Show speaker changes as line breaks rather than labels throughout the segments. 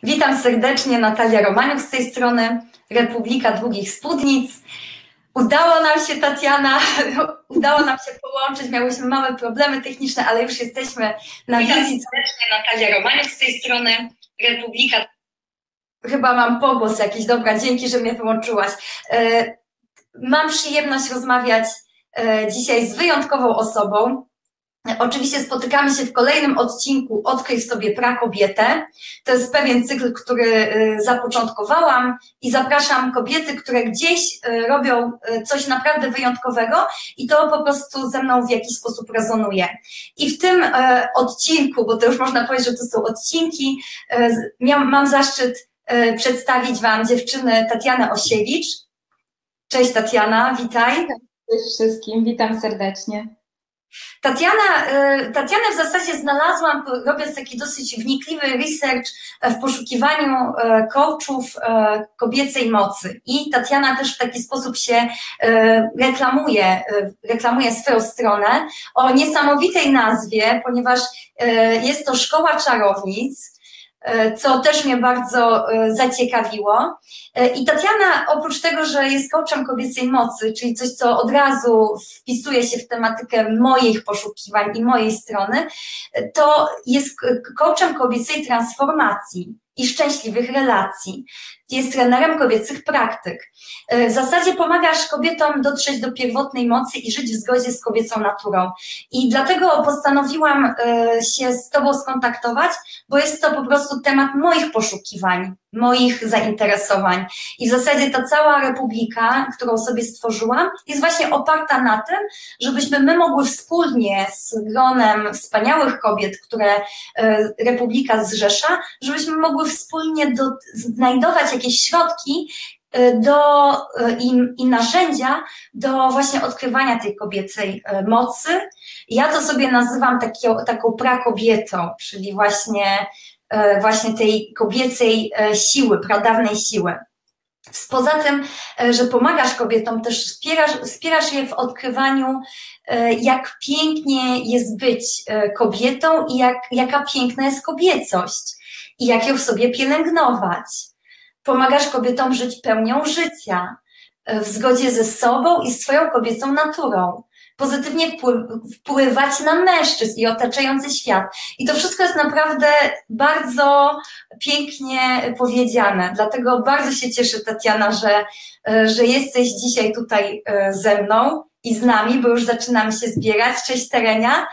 Witam serdecznie, Natalia Romaniuk z tej strony, Republika Długich Spódnic. Udało nam się, Tatiana, udało nam się połączyć, miałyśmy małe problemy techniczne, ale już jesteśmy na wizji. Witam serdecznie, Natalia Romaniuk z tej strony, Republika. Chyba mam pogłos jakiś, dobra, dzięki, że mnie wyłączyłaś. Mam przyjemność rozmawiać dzisiaj z wyjątkową osobą. Oczywiście spotykamy się w kolejnym odcinku Odkryj w sobie prakobietę. To jest pewien cykl, który zapoczątkowałam i zapraszam kobiety, które gdzieś robią coś naprawdę wyjątkowego i to po prostu ze mną w jakiś sposób rezonuje. I w tym odcinku, bo to już można powiedzieć, że to są odcinki, mam zaszczyt przedstawić Wam dziewczynę Tatianę Osiewicz. Cześć Tatiana, witaj.
Cześć wszystkim, witam serdecznie.
Tatianę w zasadzie znalazłam, robiąc taki dosyć wnikliwy research w poszukiwaniu coachów kobiecej mocy. I Tatiana też w taki sposób się reklamuje swoją stronę o niesamowitej nazwie, ponieważ jest to Szkoła Czarownic, co też mnie bardzo zaciekawiło. I Tatiana, oprócz tego, że jest coachem kobiecej mocy, czyli coś, co od razu wpisuje się w tematykę moich poszukiwań i mojej strony, to jest coachem kobiecej transformacji i szczęśliwych relacji. Jest trenerem kobiecych praktyk. W zasadzie pomagasz kobietom dotrzeć do pierwotnej mocy i żyć w zgodzie z kobiecą naturą. I dlatego postanowiłam się z Tobą skontaktować, bo jest to po prostu temat moich poszukiwań, moich zainteresowań. I w zasadzie ta cała republika, którą sobie stworzyłam, jest właśnie oparta na tym, żebyśmy my mogły wspólnie z gronem wspaniałych kobiet, które republika zrzesza, żebyśmy mogły wspólnie znajdować jakieś środki i narzędzia do właśnie odkrywania tej kobiecej mocy. Ja to sobie nazywam taką prakobietą, czyli właśnie tej kobiecej siły, pradawnej siły. Poza tym, że pomagasz kobietom, też wspierasz je w odkrywaniu, jak pięknie jest być kobietą i jaka piękna jest kobiecość i jak ją w sobie pielęgnować. Pomagasz kobietom żyć pełnią życia, w zgodzie ze sobą i swoją kobiecą naturą. Pozytywnie wpływać na mężczyzn i otaczający świat. I to wszystko jest naprawdę bardzo pięknie powiedziane. Dlatego bardzo się cieszę, Tatiana, że jesteś dzisiaj tutaj ze mną i z nami, bo już zaczynamy się zbierać. Cześć Terenia.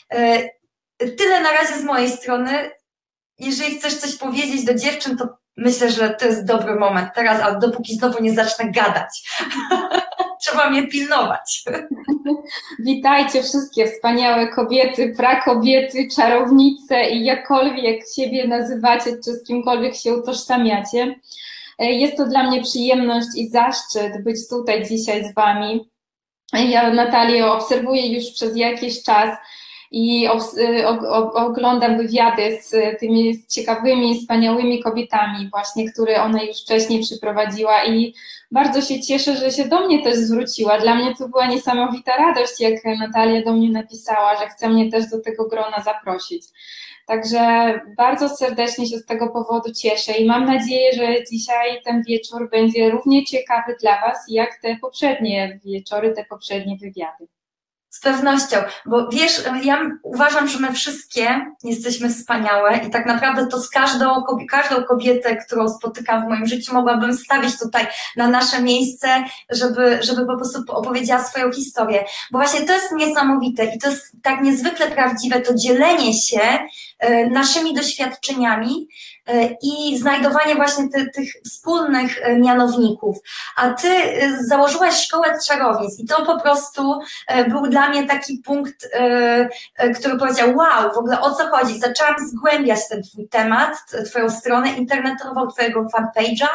Tyle na razie z mojej strony. Jeżeli chcesz coś powiedzieć do dziewczyn, to myślę, że to jest dobry moment teraz, ale dopóki znowu nie zacznę gadać. Trzeba mnie pilnować.
Witajcie wszystkie wspaniałe kobiety, prakobiety, czarownice i jakkolwiek siebie nazywacie, czy z kimkolwiek się utożsamiacie. Jest to dla mnie przyjemność i zaszczyt być tutaj dzisiaj z Wami. Ja Natalię obserwuję już przez jakiś czas i oglądam wywiady z tymi ciekawymi, wspaniałymi kobietami właśnie, które ona już wcześniej przyprowadziła i bardzo się cieszę, że się do mnie też zwróciła. Dla mnie to była niesamowita radość, jak Natalia do mnie napisała, że chce mnie też do tego grona zaprosić. Także bardzo serdecznie się z tego powodu cieszę i mam nadzieję, że dzisiaj ten wieczór będzie równie ciekawy dla Was, jak te poprzednie wieczory, te poprzednie wywiady.
Z pewnością, bo wiesz, ja uważam, że my wszystkie jesteśmy wspaniałe i tak naprawdę to z każdą kobietę, którą spotykam w moim życiu, mogłabym stawić tutaj na nasze miejsce, żeby po prostu opowiedziała swoją historię. Bo właśnie to jest niesamowite i to jest tak niezwykle prawdziwe, to dzielenie się naszymi doświadczeniami i znajdowanie właśnie tych wspólnych mianowników. A Ty założyłaś Szkołę Czarownic i to po prostu był dla mnie taki punkt, który powiedział, wow, w ogóle o co chodzi? Zaczęłam zgłębiać ten Twój temat, Twoją stronę internetową, Twojego fanpage'a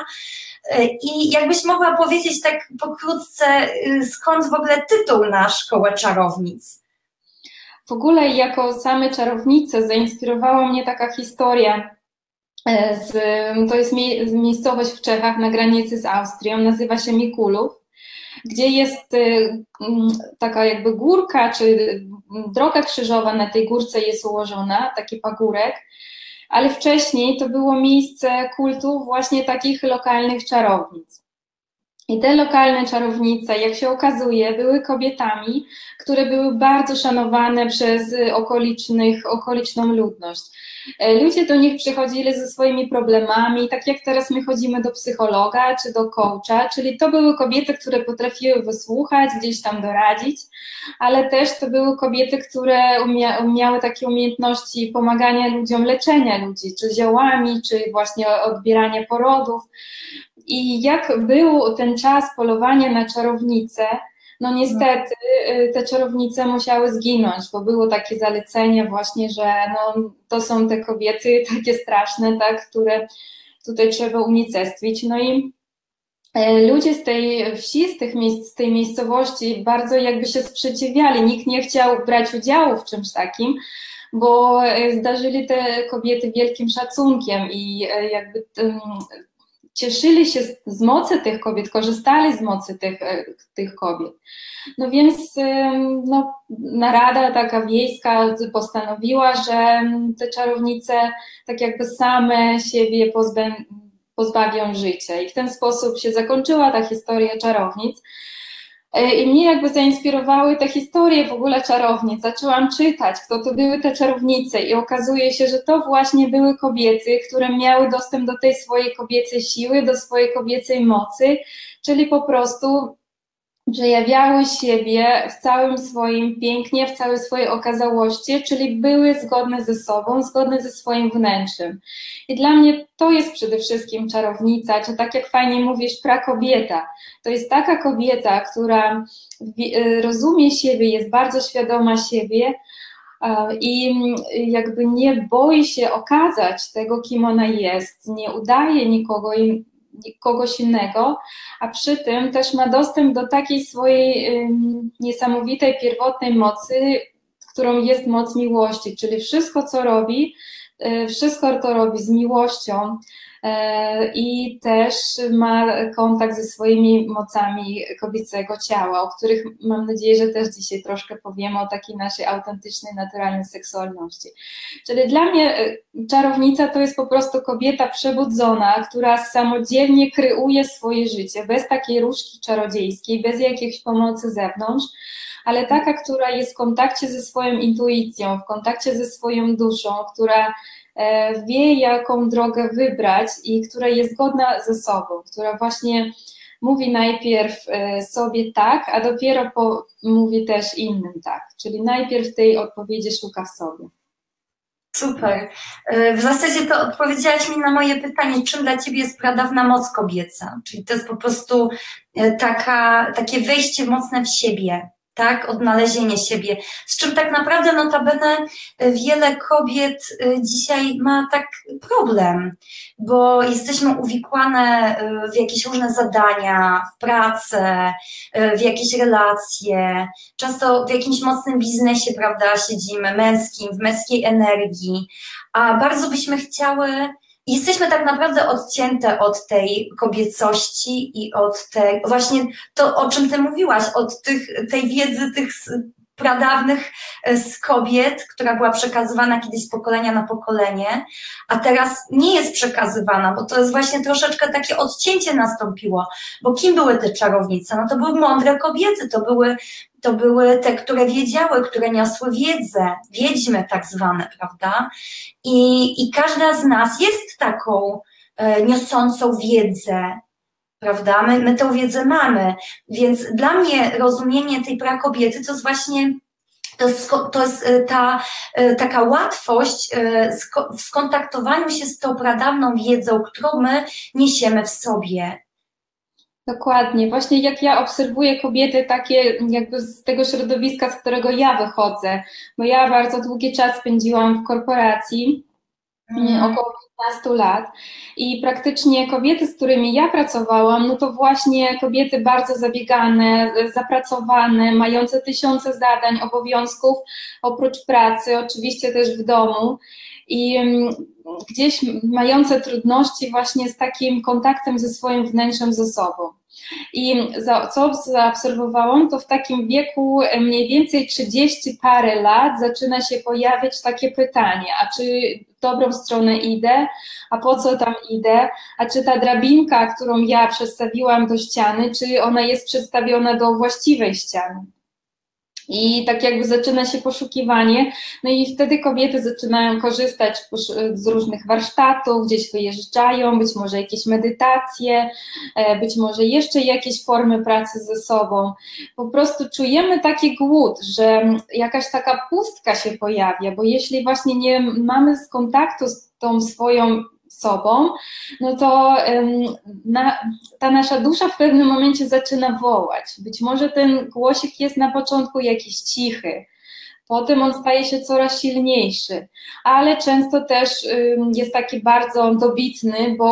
i jakbyś mogła powiedzieć tak pokrótce, skąd w ogóle tytuł na Szkołę Czarownic?
W ogóle jako same czarownice zainspirowała mnie taka historia. To jest miejscowość w Czechach na granicy z Austrią, nazywa się Mikulów, gdzie jest taka jakby górka, czy droga krzyżowa na tej górce jest ułożona, taki pagórek ale wcześniej to było miejsce kultu właśnie takich lokalnych czarownic. I te lokalne czarownice, jak się okazuje, były kobietami, które były bardzo szanowane przez okoliczną ludność. Ludzie do nich przychodzili ze swoimi problemami, tak jak teraz my chodzimy do psychologa czy do coacha, czyli to były kobiety, które potrafiły wysłuchać, gdzieś tam doradzić, ale też to były kobiety, które miały takie umiejętności pomagania ludziom, leczenia ludzi, czy ziołami, czy właśnie odbierania porodów. I jak był ten czas polowania na czarownice, no niestety te czarownice musiały zginąć, bo było takie zalecenie właśnie, że no, to są te kobiety takie straszne, tak, które tutaj trzeba unicestwić. No i ludzie z tej wsi, z tej miejscowości bardzo jakby się sprzeciwiali, nikt nie chciał brać udziału w czymś takim, bo zdarzyli te kobiety wielkim szacunkiem i jakby cieszyli się z mocy tych kobiet, korzystali z mocy tych kobiet. No więc no, narada taka wiejska postanowiła, że te czarownice tak jakby same siebie pozbawią życia. I w ten sposób się zakończyła ta historia czarownic. I mnie jakby zainspirowały te historie w ogóle czarownic. Zaczęłam czytać, kto to były te czarownice i okazuje się, że to właśnie były kobiety, które miały dostęp do tej swojej kobiecej siły, do swojej kobiecej mocy, czyli po prostu przejawiały siebie w całym swoim pięknie, w całej swojej okazałości, czyli były zgodne ze sobą, zgodne ze swoim wnętrzem. I dla mnie to jest przede wszystkim czarownica, czy tak jak fajnie mówisz, prakobieta. To jest taka kobieta, która rozumie siebie, jest bardzo świadoma siebie i jakby nie boi się okazać tego, kim ona jest, nie udaje kogoś innego, a przy tym też ma dostęp do takiej swojej niesamowitej, pierwotnej mocy, którą jest moc miłości, czyli wszystko, co robi, wszystko to robi z miłością i też ma kontakt ze swoimi mocami kobiecego ciała, o których mam nadzieję, że też dzisiaj troszkę powiemy, o takiej naszej autentycznej, naturalnej seksualności. Czyli dla mnie czarownica to jest po prostu kobieta przebudzona, która samodzielnie kreuje swoje życie, bez takiej różdżki czarodziejskiej, bez jakiejś pomocy z zewnątrz, ale taka, która jest w kontakcie ze swoją intuicją, w kontakcie ze swoją duszą, która wie, jaką drogę wybrać i która jest zgodna ze sobą, która właśnie mówi najpierw sobie tak, a dopiero mówi też innym tak, czyli najpierw tej odpowiedzi szuka w sobie.
Super. W zasadzie to odpowiedziałaś mi na moje pytanie, czym dla Ciebie jest pradawna moc kobieca, czyli to jest po prostu takie wejście mocne w siebie, tak, odnalezienie siebie, z czym tak naprawdę notabene wiele kobiet dzisiaj ma tak problem, bo jesteśmy uwikłane w jakieś różne zadania, w pracę, w jakieś relacje, często w jakimś mocnym biznesie, prawda, siedzimy, męskim, w męskiej energii, a bardzo byśmy chciały. Jesteśmy tak naprawdę odcięte od tej kobiecości i od tej, właśnie to, o czym Ty mówiłaś, od tej wiedzy tych pradawnych z kobiet, która była przekazywana kiedyś z pokolenia na pokolenie, a teraz nie jest przekazywana, bo to jest właśnie troszeczkę takie odcięcie nastąpiło, bo kim były te czarownice? No to były mądre kobiety, to były te, które wiedziały, które niosły wiedzę, wiedźmy tak zwane, prawda? I każda z nas jest taką niosącą wiedzę, prawda? My tę wiedzę mamy, więc dla mnie rozumienie tej prakobiety to jest właśnie, to jest taka łatwość w skontaktowaniu się z tą pradawną wiedzą, którą my niesiemy w sobie.
Dokładnie. Właśnie jak ja obserwuję kobiety takie jakby z tego środowiska, z którego ja wychodzę, bo ja bardzo długi czas spędziłam w korporacji, około 15 lat i praktycznie kobiety, z którymi ja pracowałam, no to właśnie kobiety bardzo zabiegane, zapracowane, mające tysiące zadań, obowiązków, oprócz pracy, oczywiście też w domu i gdzieś mające trudności właśnie z takim kontaktem ze swoim wnętrzem, ze sobą. I co zaobserwowałam, to w takim wieku mniej więcej 30 parę lat zaczyna się pojawiać takie pytanie, a czy w dobrą stronę idę, a po co tam idę, a czy ta drabinka, którą ja przestawiłam do ściany, czy ona jest przedstawiona do właściwej ściany. I tak jakby zaczyna się poszukiwanie, no i wtedy kobiety zaczynają korzystać z różnych warsztatów, gdzieś wyjeżdżają, być może jakieś medytacje, być może jeszcze jakieś formy pracy ze sobą. Po prostu czujemy taki głód, że jakaś taka pustka się pojawia, bo jeśli właśnie nie mamy kontaktu z tą swoją sobą, no to ta nasza dusza w pewnym momencie zaczyna wołać. Być może ten głosik jest na początku jakiś cichy, potem on staje się coraz silniejszy, ale często też jest taki bardzo dobitny, bo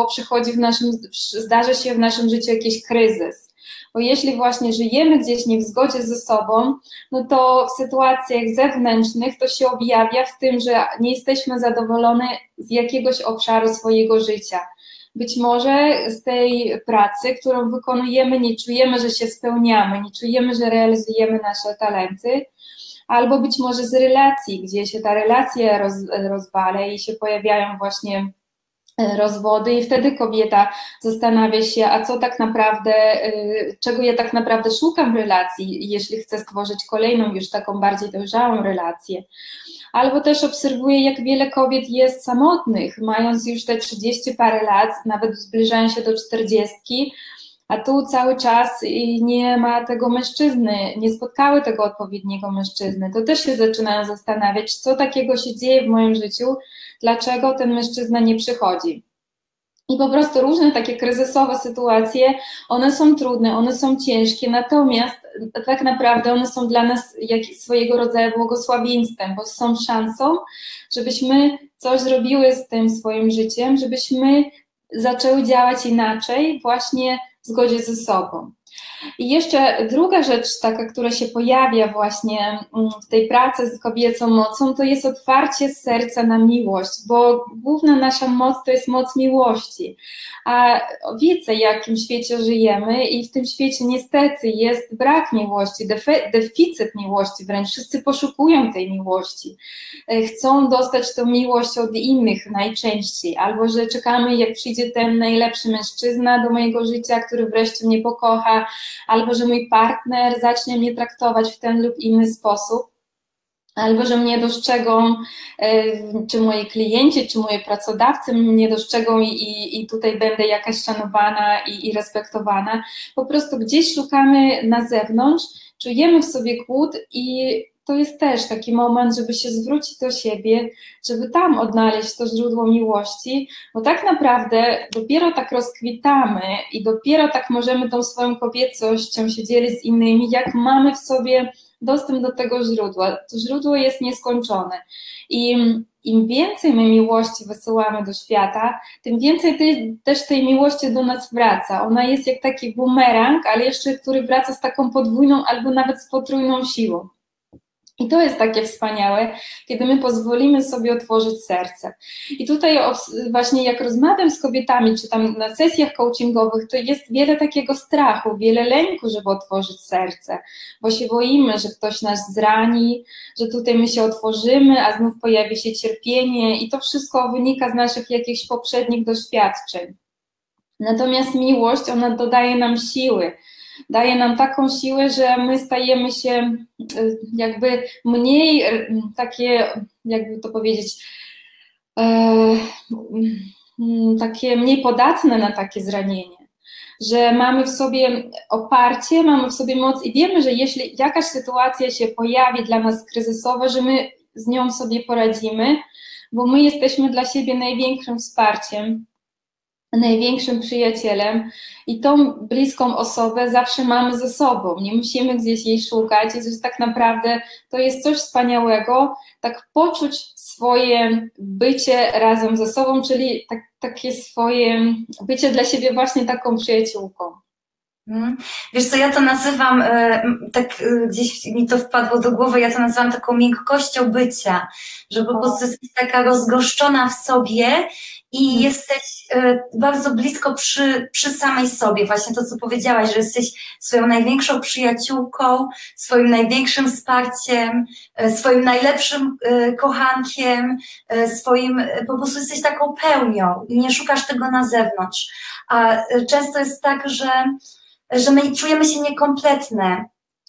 zdarzy się w naszym życiu jakiś kryzys. Bo jeśli właśnie żyjemy gdzieś nie w zgodzie ze sobą, no to w sytuacjach zewnętrznych to się objawia w tym, że nie jesteśmy zadowolone z jakiegoś obszaru swojego życia. Być może z tej pracy, którą wykonujemy, nie czujemy, że się spełniamy, nie czujemy, że realizujemy nasze talenty, albo być może z relacji, gdzie się ta relacja rozwala i się pojawiają właśnie rozwody i wtedy kobieta zastanawia się, a co tak naprawdę, czego ja tak naprawdę szukam w relacji, jeśli chcę stworzyć kolejną, już taką bardziej dojrzałą relację. Albo też obserwuję, jak wiele kobiet jest samotnych, mając już te 30 parę lat, nawet zbliżają się do 40, a tu cały czas nie ma tego mężczyzny, nie spotkały tego odpowiedniego mężczyzny. To też się zaczynają zastanawiać, co takiego się dzieje w moim życiu, dlaczego ten mężczyzna nie przychodzi. I po prostu różne takie kryzysowe sytuacje, one są trudne, one są ciężkie, natomiast tak naprawdę one są dla nas swojego rodzaju błogosławieństwem, bo są szansą, żebyśmy coś zrobiły z tym swoim życiem, żebyśmy zaczęły działać inaczej, właśnie w zgodzie ze sobą. I jeszcze druga rzecz taka, która się pojawia właśnie w tej pracy z kobiecą mocą, to jest otwarcie serca na miłość, bo główna nasza moc to jest moc miłości. A wiecie, w jakim świecie żyjemy i w tym świecie niestety jest brak miłości, deficyt miłości, wręcz wszyscy poszukują tej miłości. Chcą dostać tą miłość od innych najczęściej, albo że czekamy, jak przyjdzie ten najlepszy mężczyzna do mojego życia, który wreszcie mnie pokocha, albo że mój partner zacznie mnie traktować w ten lub inny sposób, albo że mnie dostrzegą, czy moi klienci, czy moi pracodawcy mnie dostrzegą i tutaj będę jakaś szanowana i respektowana. Po prostu gdzieś szukamy na zewnątrz, czujemy w sobie głód i to jest też taki moment, żeby się zwrócić do siebie, żeby tam odnaleźć to źródło miłości, bo tak naprawdę dopiero tak rozkwitamy i dopiero tak możemy tą swoją kobiecością się dzielić z innymi, jak mamy w sobie dostęp do tego źródła. To źródło jest nieskończone i im więcej my miłości wysyłamy do świata, tym więcej też tej miłości do nas wraca. Ona jest jak taki bumerang, ale jeszcze który wraca z taką podwójną albo nawet z potrójną siłą. I to jest takie wspaniałe, kiedy my pozwolimy sobie otworzyć serce. I tutaj właśnie jak rozmawiam z kobietami, czy tam na sesjach coachingowych, to jest wiele takiego strachu, wiele lęku, żeby otworzyć serce, bo się boimy, że ktoś nas zrani, że tutaj my się otworzymy, a znów pojawi się cierpienie i to wszystko wynika z naszych jakichś poprzednich doświadczeń. Natomiast miłość, ona dodaje nam siły, daje nam taką siłę, że my stajemy się jakby mniej takie, jakby to powiedzieć, takie mniej podatne na takie zranienie, że mamy w sobie oparcie, mamy w sobie moc i wiemy, że jeśli jakaś sytuacja się pojawi dla nas kryzysowa, że my z nią sobie poradzimy, bo my jesteśmy dla siebie największym wsparciem, największym przyjacielem i tą bliską osobę zawsze mamy ze sobą, nie musimy gdzieś jej szukać i że tak naprawdę to jest coś wspaniałego, tak poczuć swoje bycie razem ze sobą, czyli takie swoje bycie dla siebie właśnie taką przyjaciółką.
Wiesz co, ja to nazywam, gdzieś mi to wpadło do głowy, ja to nazywam taką miękkością bycia, że po prostu jesteś taka rozgoszczona w sobie i jesteś bardzo blisko przy samej sobie, właśnie to, co powiedziałaś, że jesteś swoją największą przyjaciółką, swoim największym wsparciem, swoim najlepszym kochankiem, po prostu jesteś taką pełnią i nie szukasz tego na zewnątrz, a często jest tak, że my czujemy się niekompletne.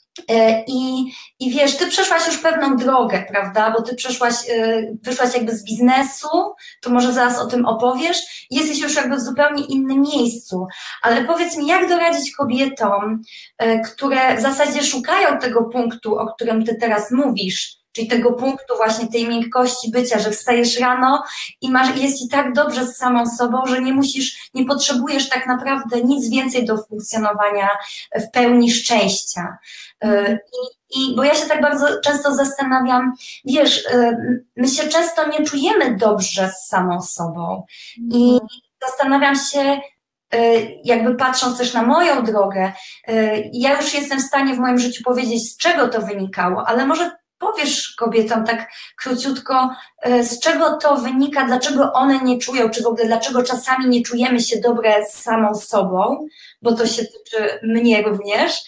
I wiesz, ty przeszłaś już pewną drogę, prawda, bo ty wyszłaś jakby z biznesu, to może zaraz o tym opowiesz, i jesteś już jakby w zupełnie innym miejscu, ale powiedz mi, jak doradzić kobietom, które w zasadzie szukają tego punktu, o którym ty teraz mówisz, czyli tego punktu właśnie tej miękkości bycia, że wstajesz rano i jest ci tak dobrze z samą sobą, że nie potrzebujesz tak naprawdę nic więcej do funkcjonowania w pełni szczęścia. Bo ja się tak bardzo często zastanawiam, wiesz, my się często nie czujemy dobrze z samą sobą i zastanawiam się, jakby patrząc też na moją drogę, ja już jestem w stanie w moim życiu powiedzieć, z czego to wynikało, ale może powiesz kobietom tak króciutko, z czego to wynika, dlaczego one nie czują, czy w ogóle dlaczego czasami nie czujemy się dobre z samą sobą, bo to się tyczy mnie również.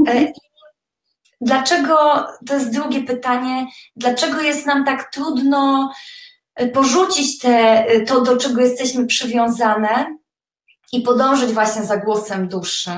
Dlaczego, to jest drugie pytanie, dlaczego jest nam tak trudno porzucić to, do czego jesteśmy przywiązane i podążyć właśnie za głosem duszy?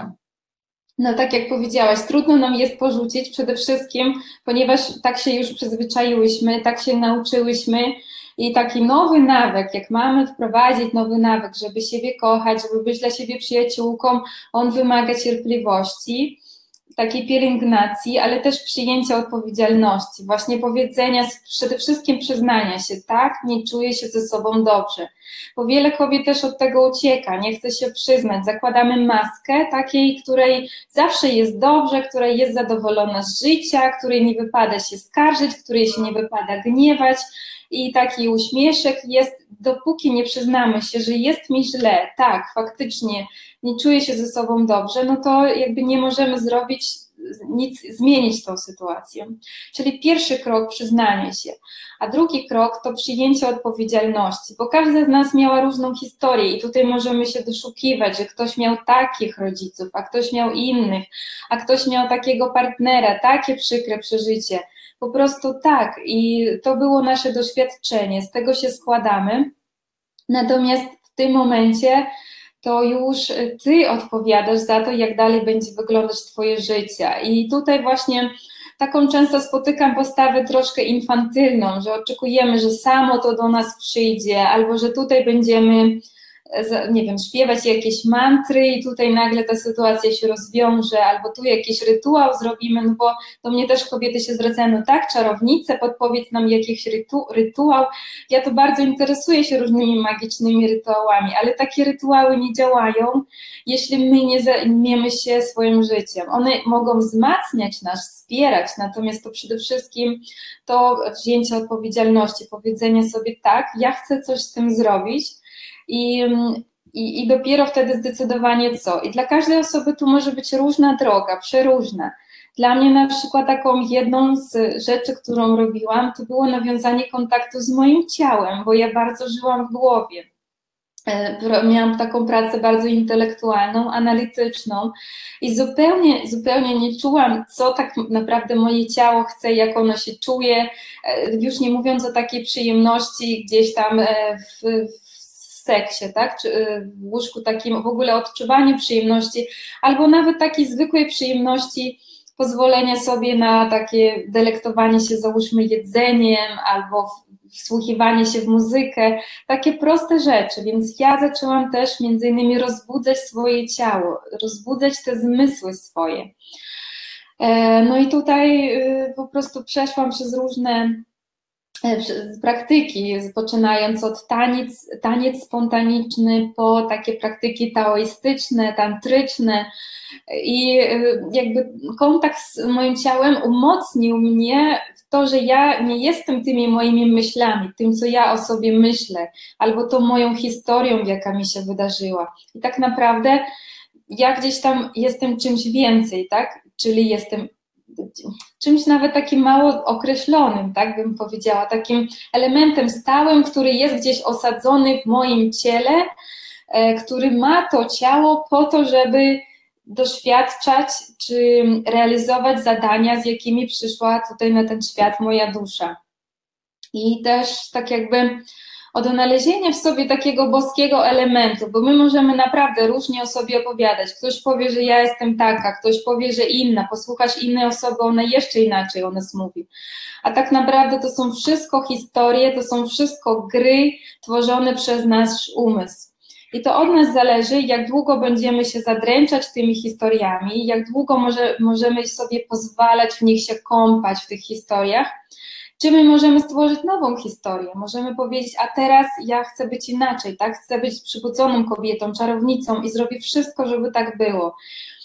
No tak jak powiedziałaś, trudno nam jest porzucić przede wszystkim, ponieważ tak się już przyzwyczaiłyśmy, tak się nauczyłyśmy i taki nowy nawyk, jak mamy wprowadzić nowy nawyk, żeby siebie kochać, żeby być dla siebie przyjaciółką, on wymaga cierpliwości, takiej pielęgnacji, ale też przyjęcia odpowiedzialności, właśnie powiedzenia, przede wszystkim przyznania się, tak, nie czuję się ze sobą dobrze, bo wiele kobiet też od tego ucieka, nie chce się przyznać, zakładamy maskę takiej, której zawsze jest dobrze, której jest zadowolona z życia, której nie wypada się skarżyć, której się nie wypada gniewać i taki uśmieszek jest, dopóki nie przyznamy się, że jest mi źle, tak, faktycznie nie czuję się ze sobą dobrze, no to jakby nie możemy zrobić nic, zmienić tą sytuację. Czyli pierwszy krok przyznanie się, a drugi krok to przyjęcie odpowiedzialności, bo każda z nas miała różną historię i tutaj możemy się doszukiwać, że ktoś miał takich rodziców, a ktoś miał innych, a ktoś miał takiego partnera, takie przykre przeżycie. Po prostu tak i to było nasze doświadczenie, z tego się składamy, natomiast w tym momencie to już ty odpowiadasz za to, jak dalej będzie wyglądać twoje życie. I tutaj właśnie taką często spotykam postawę troszkę infantylną, że oczekujemy, że samo to do nas przyjdzie, albo że tutaj będziemy, nie wiem, śpiewać jakieś mantry i tutaj nagle ta sytuacja się rozwiąże, albo tu jakiś rytuał zrobimy, no bo do mnie też kobiety się zwracają, no tak, czarownice, podpowiedz nam jakiś rytuał. Ja to bardzo interesuję się różnymi magicznymi rytuałami, ale takie rytuały nie działają, jeśli my nie zajmiemy się swoim życiem. One mogą wzmacniać nas, wspierać, natomiast to przede wszystkim to wzięcie odpowiedzialności, powiedzenie sobie tak, ja chcę coś z tym zrobić, i dopiero wtedy zdecydowanie co. I dla każdej osoby tu może być różna droga, przeróżna. Dla mnie na przykład taką jedną z rzeczy, którą robiłam, to było nawiązanie kontaktu z moim ciałem, bo ja bardzo żyłam w głowie. Miałam taką pracę bardzo intelektualną, analityczną i zupełnie nie czułam, co tak naprawdę moje ciało chce, jak ono się czuje, już nie mówiąc o takiej przyjemności gdzieś tam w seksie, tak, czy w łóżku takim, w ogóle odczuwanie przyjemności, albo nawet takiej zwykłej przyjemności pozwolenia sobie na takie delektowanie się, załóżmy, jedzeniem, albo wsłuchiwanie się w muzykę, takie proste rzeczy, więc ja zaczęłam też między innymi rozbudzać swoje ciało, rozbudzać te zmysły swoje. No i tutaj po prostu przeszłam przez różne praktyki, poczynając od taniec spontaniczny, po takie praktyki taoistyczne, tantryczne i jakby kontakt z moim ciałem umocnił mnie w to, że ja nie jestem tymi moimi myślami, tym, co ja o sobie myślę, albo tą moją historią, jaka mi się wydarzyła. I tak naprawdę ja gdzieś tam jestem czymś więcej, tak? Czyli jestem czymś nawet takim mało określonym, tak bym powiedziała, takim elementem stałym, który jest gdzieś osadzony w moim ciele, który ma to ciało po to, żeby doświadczać czy realizować zadania, z jakimi przyszła tutaj na ten świat moja dusza. I też tak jakby odnalezienie w sobie takiego boskiego elementu, bo my możemy naprawdę różnie o sobie opowiadać. Ktoś powie, że ja jestem taka, ktoś powie, że inna, posłuchasz innej osoby, ona jeszcze inaczej o nas mówi. A tak naprawdę to są wszystko historie, to są wszystko gry tworzone przez nasz umysł. I to od nas zależy, jak długo będziemy się zadręczać tymi historiami, jak długo możemy sobie pozwalać w nich się kąpać, w tych historiach, czy my możemy stworzyć nową historię, możemy powiedzieć, a teraz ja chcę być inaczej, tak? Chcę być przybudzoną kobietą, czarownicą i zrobię wszystko, żeby tak było.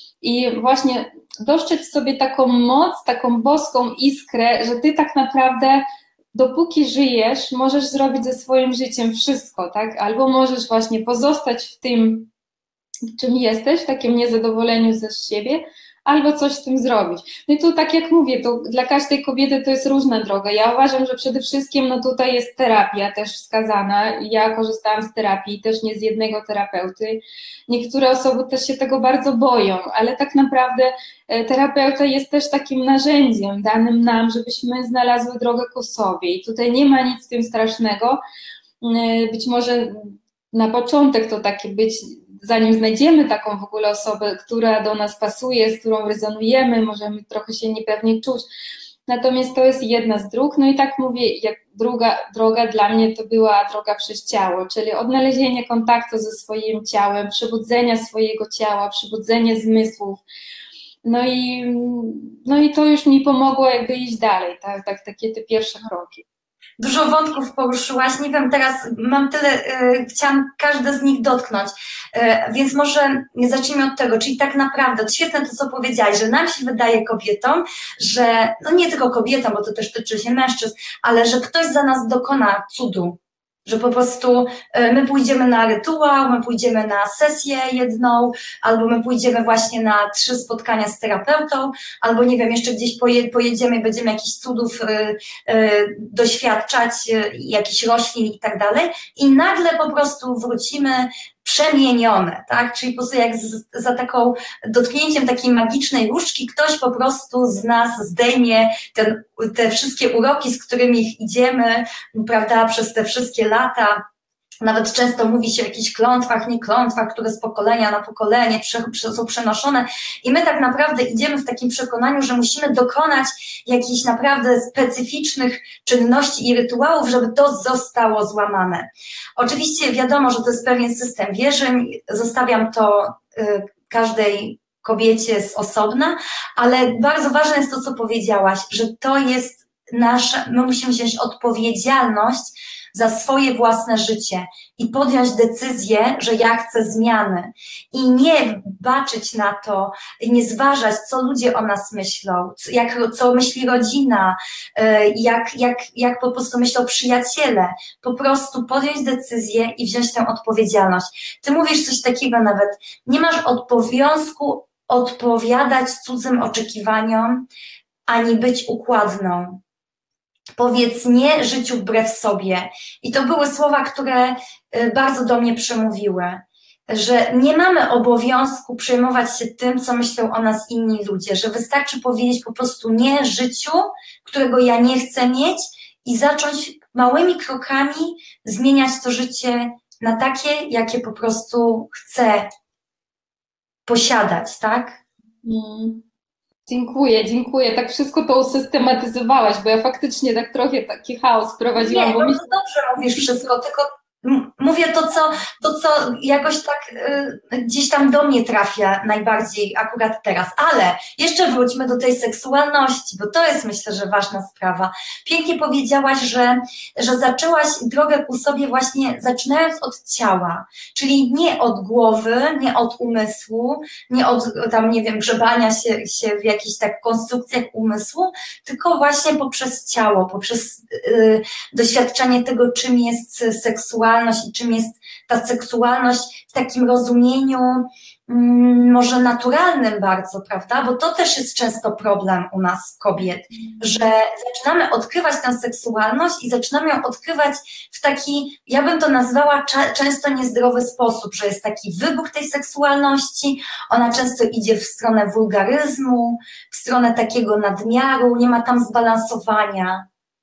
I właśnie dostrzec w sobie taką moc, taką boską iskrę, że ty tak naprawdę dopóki żyjesz, możesz zrobić ze swoim życiem wszystko, tak? Albo możesz właśnie pozostać w tym, czym jesteś, w takim niezadowoleniu ze siebie, albo coś z tym zrobić. No i tu tak jak mówię, to dla każdej kobiety to jest różna droga. Ja uważam, że przede wszystkim no tutaj jest terapia też wskazana. Ja korzystałam z terapii, też nie z jednego terapeuty. Niektóre osoby też się tego bardzo boją, ale tak naprawdę terapeuta jest też takim narzędziem danym nam, żebyśmy znalazły drogę ku sobie. I tutaj nie ma nic w tym strasznego. Być może na początek to takie być, zanim znajdziemy taką w ogóle osobę, która do nas pasuje, z którą rezonujemy, możemy trochę się niepewnie czuć. Natomiast to jest jedna z dróg. No i tak mówię, jak druga droga dla mnie to była droga przez ciało, czyli odnalezienie kontaktu ze swoim ciałem, przebudzenia swojego ciała, przebudzenie zmysłów. No i to już mi pomogło jakby iść dalej, tak, takie te pierwsze kroki.
Dużo wątków poruszyłaś, nie wiem, teraz mam tyle, chciałam każde z nich dotknąć, więc może zacznijmy od tego, czyli tak naprawdę, to świetne to, co powiedziałaś, że nam się wydaje kobietom, że, no nie tylko kobietom, bo to też tyczy się mężczyzn, ale że ktoś za nas dokona cudu, że po prostu my pójdziemy na rytuał, my pójdziemy na sesję jedną, albo my pójdziemy właśnie na 3 spotkania z terapeutą, albo nie wiem, jeszcze gdzieś pojedziemy i będziemy jakichś cudów doświadczać, jakichś roślin i tak dalej, i nagle po prostu wrócimy przemienione, tak? Czyli po prostu jak za taką dotknięciem takiej magicznej różdżki ktoś po prostu z nas zdejmie te wszystkie uroki, z którymi idziemy, prawda, przez te wszystkie lata. Nawet często mówi się o jakichś klątwach, nie klątwach, które z pokolenia na pokolenie są przenoszone i my tak naprawdę idziemy w takim przekonaniu, że musimy dokonać jakichś naprawdę specyficznych czynności i rytuałów, żeby to zostało złamane. Oczywiście wiadomo, że to jest pewien system wierzeń, zostawiam to każdej kobiecie z osobna, ale bardzo ważne jest to, co powiedziałaś, że to jest my musimy wziąć odpowiedzialność za swoje własne życie i podjąć decyzję, że ja chcę zmiany i nie baczyć na to, nie zważać, co ludzie o nas myślą, co myśli rodzina, jak po prostu myślą przyjaciele, po prostu podjąć decyzję i wziąć tę odpowiedzialność. Ty mówisz coś takiego nawet, nie masz obowiązku odpowiadać cudzym oczekiwaniom, ani być układną. Powiedz nie życiu wbrew sobie. I to były słowa, które bardzo do mnie przemówiły, że nie mamy obowiązku przejmować się tym, co myślą o nas inni ludzie, że wystarczy powiedzieć po prostu nie życiu, którego ja nie chcę mieć i zacząć małymi krokami zmieniać to życie na takie, jakie po prostu chcę posiadać, tak?
Dziękuję. Tak wszystko to usystematyzowałaś, bo ja faktycznie tak trochę taki chaos wprowadziłam.
Nie, no to dobrze mówisz wszystko, tylko mówię to, co jakoś tak gdzieś tam do mnie trafia najbardziej akurat teraz, ale jeszcze wróćmy do tej seksualności, bo to jest, myślę, że ważna sprawa. Pięknie powiedziałaś, że zaczęłaś drogę ku sobie właśnie zaczynając od ciała, czyli nie od głowy, nie od umysłu, nie od tam, nie wiem, grzebania się w jakichś tak konstrukcjach umysłu, tylko właśnie poprzez ciało, poprzez doświadczenie tego, czym jest seksualność i czym jest ta seksualność w takim rozumieniu może naturalnym bardzo, prawda? Bo to też jest często problem u nas kobiet, że zaczynamy odkrywać tę seksualność i zaczynamy ją odkrywać w taki, ja bym to nazwała często niezdrowy sposób, że jest taki wybuch tej seksualności, ona często idzie w stronę wulgaryzmu, w stronę takiego nadmiaru, nie ma tam zbalansowania.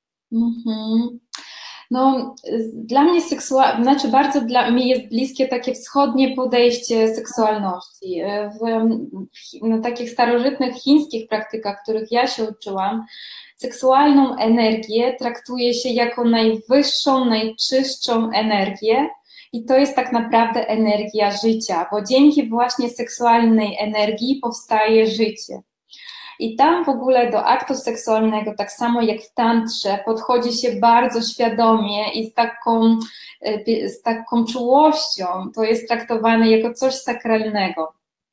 No, dla mnie znaczy bardzo dla mnie jest bliskie takie wschodnie podejście seksualności. Na takich starożytnych chińskich praktykach, których ja się uczyłam, seksualną energię traktuje się jako najwyższą, najczystszą energię i to jest tak naprawdę energia życia, bo dzięki właśnie seksualnej energii powstaje życie. I tam w ogóle do aktu seksualnego, tak samo jak w tantrze, podchodzi się bardzo świadomie i z taką czułością. To jest traktowane jako coś sakralnego.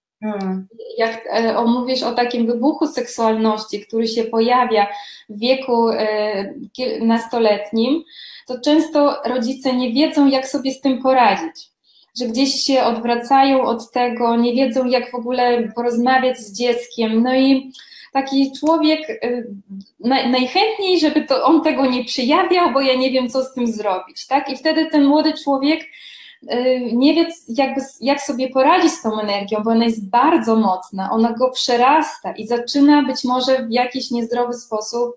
Jak mówisz o takim wybuchu seksualności, który się pojawia w wieku nastoletnim, to często rodzice nie wiedzą, jak sobie z tym poradzić. Że gdzieś się odwracają od tego, nie wiedzą, jak w ogóle porozmawiać z dzieckiem. No i taki człowiek najchętniej, żeby to on tego nie przejawiał, bo ja nie wiem, co z tym zrobić, tak? I wtedy ten młody człowiek nie wie, jak sobie poradzić z tą energią, bo ona jest bardzo mocna, ona go przerasta i zaczyna być może w jakiś niezdrowy sposób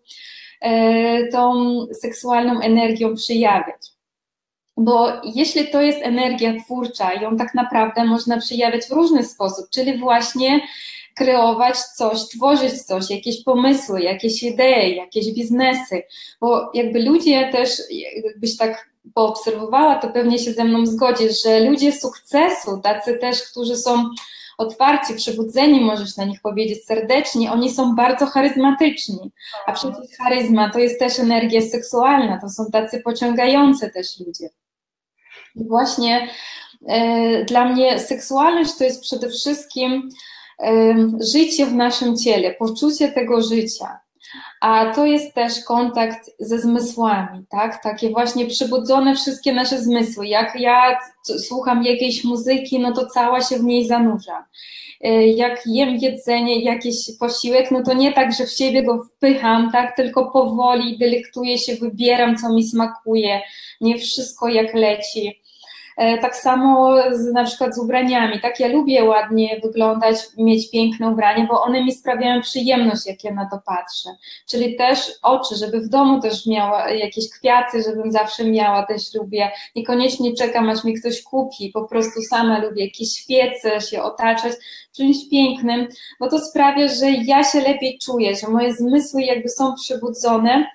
tą seksualną energią przejawiać. Bo jeśli to jest energia twórcza, ją tak naprawdę można przejawiać w różny sposób, czyli właśnie kreować coś, tworzyć coś, jakieś pomysły, jakieś idee, jakieś biznesy, bo jakby ludzie też, jakbyś tak poobserwowała, to pewnie się ze mną zgodzisz, że ludzie sukcesu, tacy też, którzy są otwarci, przebudzeni, możesz na nich powiedzieć serdecznie, oni są bardzo charyzmatyczni, a przecież charyzma to jest też energia seksualna, to są tacy pociągający też ludzie. I właśnie dla mnie seksualność to jest przede wszystkim życie w naszym ciele, poczucie tego życia, a to jest też kontakt ze zmysłami, tak? Takie właśnie przybudzone wszystkie nasze zmysły. Jak ja słucham jakiejś muzyki, no to cała się w niej zanurzam. Jak jem jedzenie, jakiś posiłek, no to nie tak, że w siebie go wpycham, tak? Tylko powoli delektuję się, wybieram, co mi smakuje, nie wszystko jak leci. Tak samo na przykład z ubraniami, tak, ja lubię ładnie wyglądać, mieć piękne ubranie, bo one mi sprawiają przyjemność, jak ja na to patrzę, czyli też oczy, żeby w domu też miała jakieś kwiaty, żebym zawsze miała, też lubię, niekoniecznie czekam, aż mi ktoś kupi, po prostu sama lubię jakieś świece, się otaczać czymś pięknym, bo to sprawia, że ja się lepiej czuję, że moje zmysły jakby są przybudzone.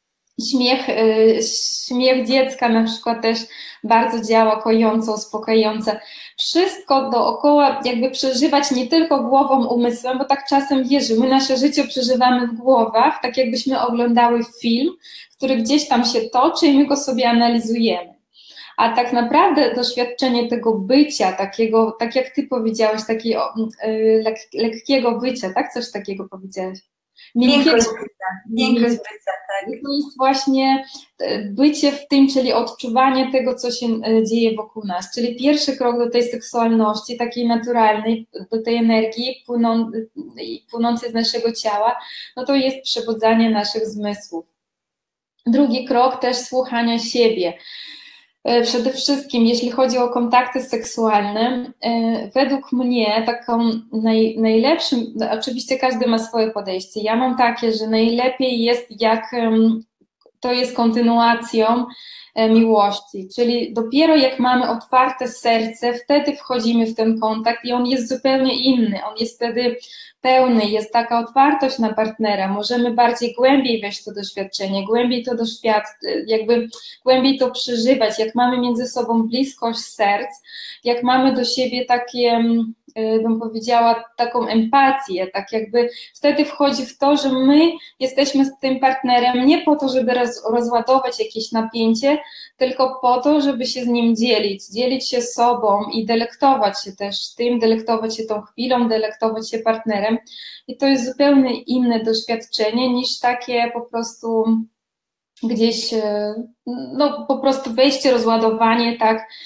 Śmiech dziecka na przykład też bardzo działa kojąco, uspokajająco. Wszystko dookoła jakby przeżywać nie tylko głową, umysłem, bo tak czasem wiesz, że my nasze życie przeżywamy w głowach, tak jakbyśmy oglądały film, który gdzieś tam się toczy i my go sobie analizujemy. A tak naprawdę doświadczenie tego bycia, takiego, tak jak ty powiedziałeś, takiego lekkiego bycia, tak? Coś takiego powiedziałeś.
Miękkość bycia, tak.
To jest właśnie bycie w tym, czyli odczuwanie tego, co się dzieje wokół nas. Czyli pierwszy krok do tej seksualności, takiej naturalnej, do tej energii płynącej z naszego ciała, no to jest przebudzanie naszych zmysłów. Drugi krok też słuchania siebie. Przede wszystkim, jeśli chodzi o kontakty seksualne, według mnie taką najlepszym, oczywiście każdy ma swoje podejście, ja mam takie, że najlepiej jest jak to jest kontynuacją miłości, czyli dopiero jak mamy otwarte serce, wtedy wchodzimy w ten kontakt i on jest zupełnie inny, on jest wtedy pełny, jest taka otwartość na partnera, możemy bardziej głębiej wejść w to doświadczenie, głębiej to jakby głębiej to przeżywać, jak mamy między sobą bliskość serc, jak mamy do siebie takie, bym powiedziała, taką empatię, tak jakby wtedy wchodzi w to, że my jesteśmy z tym partnerem nie po to, żeby rozładować jakieś napięcie, tylko po to, żeby się z nim dzielić się sobą i delektować się też tym, delektować się tą chwilą, delektować się partnerem i to jest zupełnie inne doświadczenie niż takie po prostu gdzieś, no po prostu wejście, rozładowanie, tak,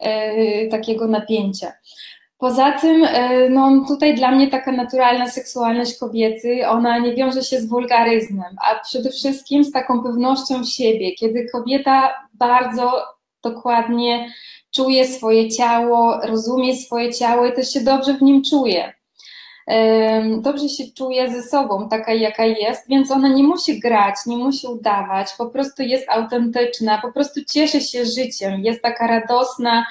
takiego napięcia. Poza tym, no tutaj dla mnie taka naturalna seksualność kobiety, ona nie wiąże się z wulgaryzmem, a przede wszystkim z taką pewnością siebie, kiedy kobieta bardzo dokładnie czuje swoje ciało, rozumie swoje ciało i też się dobrze w nim czuje. Dobrze się czuje ze sobą, taka jaka jest, więc ona nie musi grać, nie musi udawać, po prostu jest autentyczna, po prostu cieszy się życiem, jest taka radosna,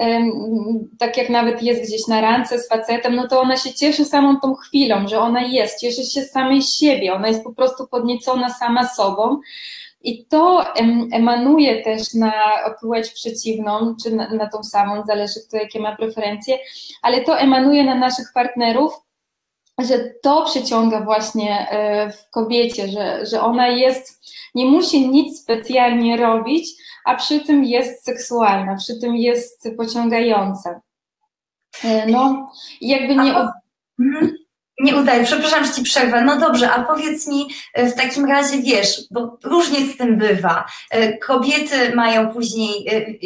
tak jak nawet jest gdzieś na randce z facetem, no to ona się cieszy samą tą chwilą, że ona jest, cieszy się samej siebie, ona jest po prostu podniecona sama sobą. I to emanuje też na płeć przeciwną, czy na tą samą, zależy kto jakie ma preferencje, ale to emanuje na naszych partnerów, że to przyciąga właśnie w kobiecie, że ona jest, nie musi nic specjalnie robić, a przy tym jest seksualna, przy tym jest pociągająca. No, jakby nie...
Nie udaje, przepraszam, że ci przerwę. No dobrze, a powiedz mi w takim razie, wiesz, bo różnie z tym bywa. Kobiety mają później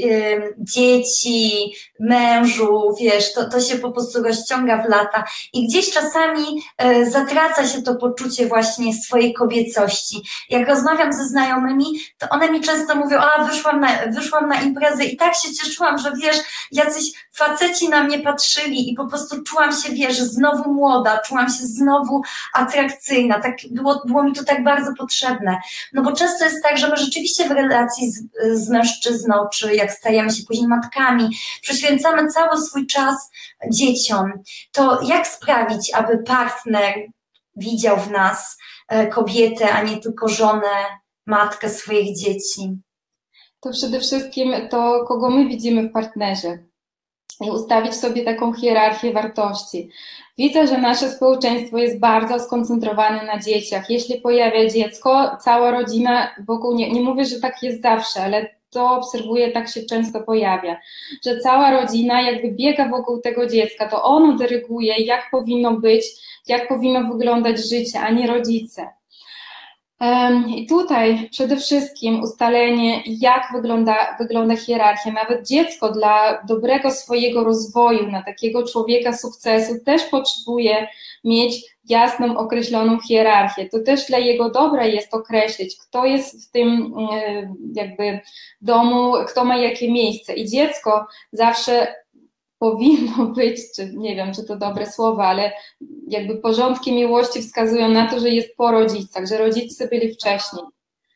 dzieci, mężów, wiesz, to się po prostu rozciąga w lata i gdzieś czasami zatraca się to poczucie właśnie swojej kobiecości. Jak rozmawiam ze znajomymi, to one mi często mówią, a wyszłam na imprezę i tak się cieszyłam, że wiesz, jacyś faceci na mnie patrzyli i po prostu czułam się, wiesz, znowu młoda, czułam się znowu atrakcyjna, tak, było mi to tak bardzo potrzebne, no bo często jest tak, że my rzeczywiście w relacji z mężczyzną, czy jak stajemy się później matkami, poświęcamy cały swój czas dzieciom, to jak sprawić, aby partner widział w nas kobietę, a nie tylko żonę, matkę swoich dzieci?
To przede wszystkim to, kogo my widzimy w partnerze. I ustawić sobie taką hierarchię wartości. Widzę, że nasze społeczeństwo jest bardzo skoncentrowane na dzieciach. Jeśli pojawia dziecko, cała rodzina wokół, nie mówię, że tak jest zawsze, ale to obserwuję, tak się często pojawia, że cała rodzina jakby biega wokół tego dziecka, to ono dyryguje, jak powinno być, jak powinno wyglądać życie, a nie rodzice. I tutaj przede wszystkim ustalenie, jak wygląda hierarchia. Nawet dziecko dla dobrego swojego rozwoju, na takiego człowieka sukcesu też potrzebuje mieć jasną, określoną hierarchię. To też dla jego dobra jest określić, kto jest w tym jakby domu, kto ma jakie miejsce. I dziecko zawsze powinno być, czy nie wiem, czy to dobre słowa, ale jakby porządki miłości wskazują na to, że jest po rodzicach, że rodzice byli wcześniej.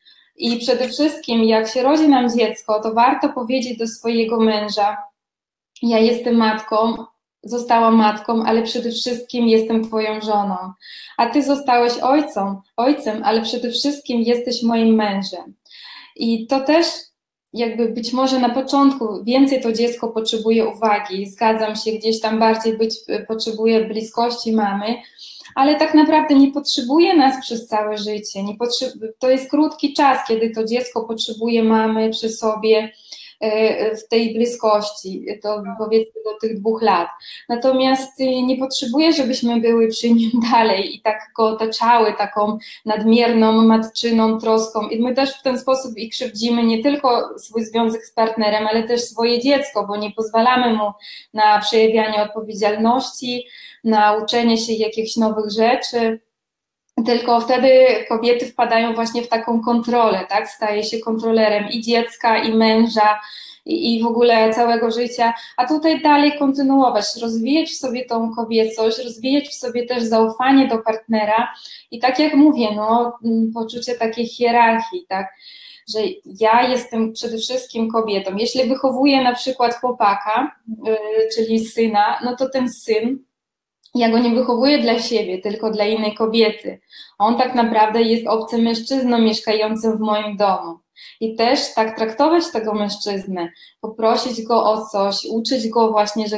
I przede wszystkim, jak się rodzi nam dziecko, to warto powiedzieć do swojego męża: ja jestem matką, zostałam matką, ale przede wszystkim jestem twoją żoną. A ty zostałeś ojcem, ale przede wszystkim jesteś moim mężem. I to też jakby być może na początku więcej to dziecko potrzebuje uwagi, zgadzam się, gdzieś tam bardziej potrzebuje bliskości mamy, ale tak naprawdę nie potrzebuje nas przez całe życie. To jest krótki czas, kiedy to dziecko potrzebuje mamy przy sobie, w tej bliskości, to powiedzmy do tych 2 lat. Natomiast nie potrzebuję, żebyśmy były przy nim dalej i tak go otaczały taką nadmierną, matczyną troską. I my też w ten sposób i krzywdzimy nie tylko swój związek z partnerem, ale też swoje dziecko, bo nie pozwalamy mu na przejawianie odpowiedzialności, na uczenie się jakichś nowych rzeczy. Tylko wtedy kobiety wpadają właśnie w taką kontrolę, tak? Staje się kontrolerem i dziecka, i męża, i w ogóle całego życia, a tutaj dalej kontynuować, rozwijać w sobie tą kobiecość, rozwijać w sobie też zaufanie do partnera i tak jak mówię, no, poczucie takiej hierarchii, tak? Że ja jestem przede wszystkim kobietą. Jeśli wychowuję na przykład chłopaka, czyli syna, no to ten syn, ja go nie wychowuję dla siebie, tylko dla innej kobiety. On tak naprawdę jest obcym mężczyzną mieszkającym w moim domu. I też tak traktować tego mężczyznę, poprosić go o coś, uczyć go właśnie,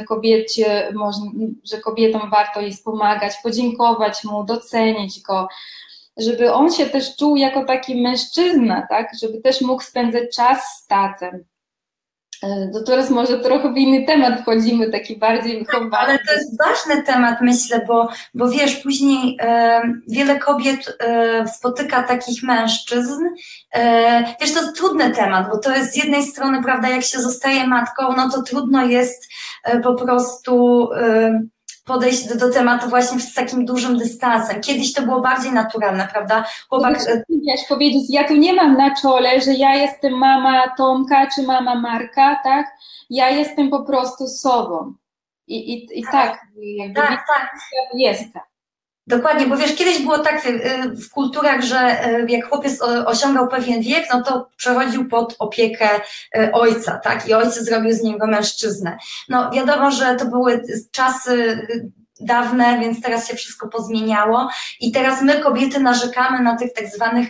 że kobietom warto jest pomagać, podziękować mu, docenić go, żeby on się też czuł jako taki mężczyzna, tak? Żeby też mógł spędzać czas z tatem. To teraz może trochę w inny temat wchodzimy, taki bardziej wychowany.
Ale to jest ważny temat, myślę, bo wiesz, później wiele kobiet spotyka takich mężczyzn. Wiesz, to jest trudny temat, bo to jest z jednej strony, prawda, jak się zostaje matką, no to trudno jest po prostu podejść do tematu właśnie z takim dużym dystansem. Kiedyś to było bardziej naturalne, prawda? Chłopak...
Chciałaś powiedzieć, ja tu nie mam na czole, że ja jestem mama Tomka czy mama Marka, tak? Ja jestem po prostu sobą. I tak,
tak.
jestem.
Dokładnie, bo wiesz, kiedyś było tak w kulturach, że jak chłopiec osiągał pewien wiek, no to przechodził pod opiekę ojca, tak? I ojciec zrobił z niego mężczyznę. No wiadomo, że to były czasy dawne, więc teraz się wszystko pozmieniało i teraz my kobiety narzekamy na tych tak zwanych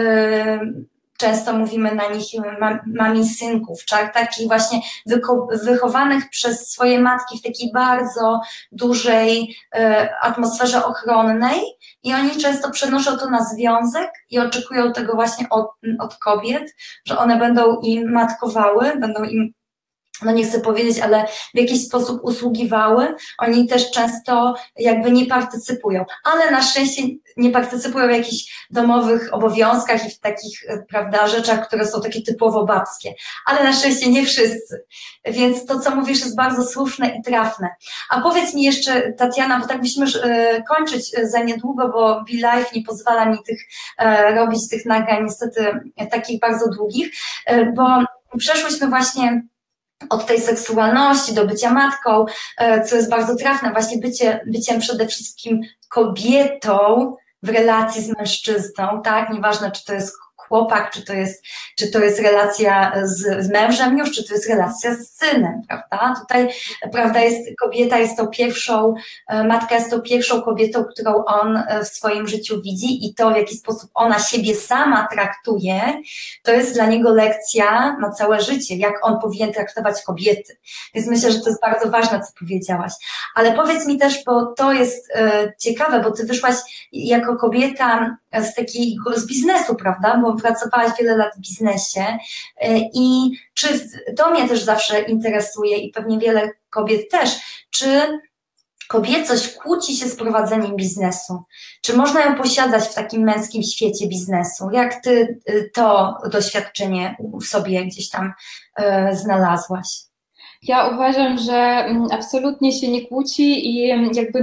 często mówimy na nich mami-synków, takich właśnie wychowanych przez swoje matki w takiej bardzo dużej atmosferze ochronnej i oni często przenoszą to na związek i oczekują tego właśnie od kobiet, że one będą im matkowały, będą im, no nie chcę powiedzieć, ale w jakiś sposób usługiwały, oni też często jakby nie partycypują, ale na szczęście nie partycypują w jakichś domowych obowiązkach i w takich, prawda, rzeczach, które są takie typowo babskie, ale na szczęście nie wszyscy, więc to, co mówisz, jest bardzo słuszne i trafne. A powiedz mi jeszcze, Tatiana, bo tak musimy kończyć za niedługo, bo BeLive nie pozwala mi robić tych nagrań niestety takich bardzo długich, bo przeszłyśmy właśnie od tej seksualności do bycia matką, co jest bardzo trafne, właśnie byciem przede wszystkim kobietą w relacji z mężczyzną, tak? Nieważne, czy to jest chłopak, czy to jest relacja z mężem już, czy to jest relacja z synem, prawda? Tutaj, prawda, kobieta jest tą pierwszą, matka jest tą pierwszą kobietą, którą on w swoim życiu widzi i to, w jaki sposób ona siebie sama traktuje, to jest dla niego lekcja na całe życie, jak on powinien traktować kobiety. Więc myślę, że to jest bardzo ważne, co powiedziałaś. Ale powiedz mi też, bo to jest ciekawe, bo ty wyszłaś jako kobieta z biznesu, prawda, bo pracowałaś wiele lat w biznesie i czy to mnie też zawsze interesuje i pewnie wiele kobiet też, czy kobiecość kłóci się z prowadzeniem biznesu? Czy można ją posiadać w takim męskim świecie biznesu? Jak ty to doświadczenie w sobie gdzieś tam znalazłaś?
Ja uważam, że absolutnie się nie kłóci i jakby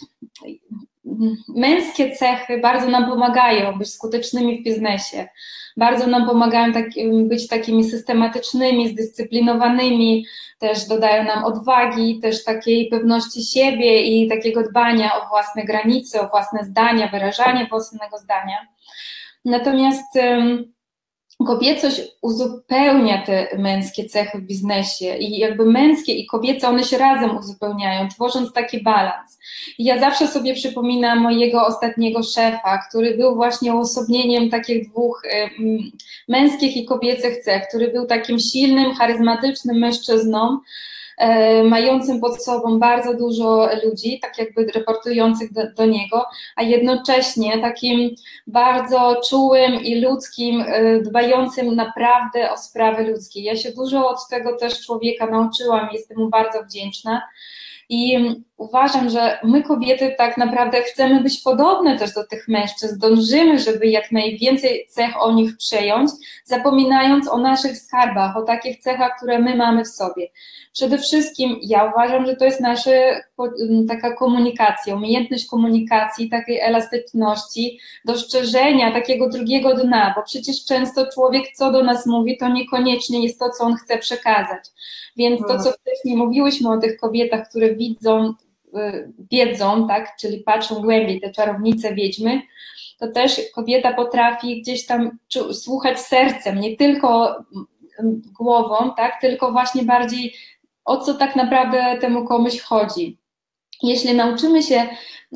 męskie cechy bardzo nam pomagają być skutecznymi w biznesie. Bardzo nam pomagają być takimi systematycznymi, zdyscyplinowanymi, też dodają nam odwagi, też takiej pewności siebie i takiego dbania o własne granice, o własne zdania, wyrażanie własnego zdania. Natomiast kobiecość uzupełnia te męskie cechy w biznesie i jakby męskie i kobiece, one się razem uzupełniają, tworząc taki balans. I ja zawsze sobie przypominam mojego ostatniego szefa, który był właśnie uosobnieniem takich dwóch męskich i kobiecych cech, który był takim silnym, charyzmatycznym mężczyzną, mającym pod sobą bardzo dużo ludzi, tak jakby reportujących do niego, a jednocześnie takim bardzo czułym i ludzkim, dbającym naprawdę o sprawy ludzkie. Ja się dużo od tego też człowieka nauczyłam i jestem mu bardzo wdzięczna. I uważam, że my kobiety tak naprawdę chcemy być podobne też do tych mężczyzn, dążymy, żeby jak najwięcej cech o nich przejąć, zapominając o naszych skarbach, o takich cechach, które my mamy w sobie. Przede wszystkim ja uważam, że to jest nasza taka komunikacja, umiejętność komunikacji, takiej elastyczności, dostrzeżenia takiego drugiego dna, bo przecież często człowiek, co do nas mówi, to niekoniecznie jest to, co on chce przekazać. Więc to, co wcześniej mówiłyśmy o tych kobietach, które wiedzą, tak, czyli patrzą głębiej, te czarownice, wiedźmy, to też kobieta potrafi gdzieś tam słuchać sercem, nie tylko głową, tak, tylko właśnie bardziej o co tak naprawdę temu komuś chodzi. Jeśli nauczymy się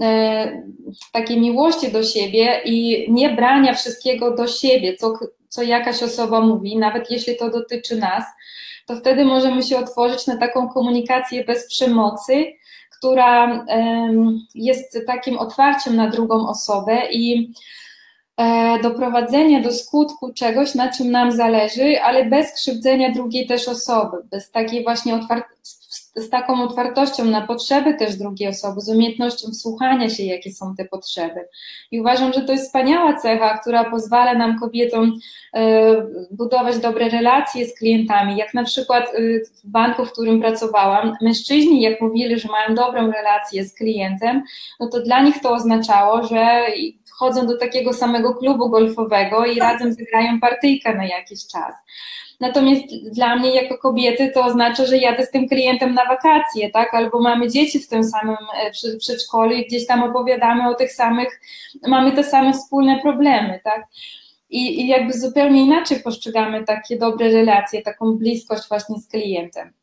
takiej miłości do siebie i nie brania wszystkiego do siebie, co jakaś osoba mówi, nawet jeśli to dotyczy nas, to wtedy możemy się otworzyć na taką komunikację bez przemocy, która jest takim otwarciem na drugą osobę i doprowadzenia do skutku czegoś, na czym nam zależy, ale bez krzywdzenia drugiej też osoby, bez takiej właśnie z taką otwartością na potrzeby też drugiej osoby, z umiejętnością wsłuchania się, jakie są te potrzeby. I uważam, że to jest wspaniała cecha, która pozwala nam, kobietom, budować dobre relacje z klientami. Jak na przykład w banku, w którym pracowałam, mężczyźni, jak mówili, że mają dobrą relację z klientem, no to dla nich to oznaczało, że wchodzą do takiego samego klubu golfowego i razem zagrają partyjkę na jakiś czas. Natomiast dla mnie jako kobiety to oznacza, że jadę z tym klientem na wakacje, tak? Albo mamy dzieci w tym samym przedszkolu i gdzieś tam opowiadamy o tych samych, mamy te same wspólne problemy, tak? I jakby zupełnie inaczej postrzegamy takie dobre relacje, taką bliskość właśnie z klientem.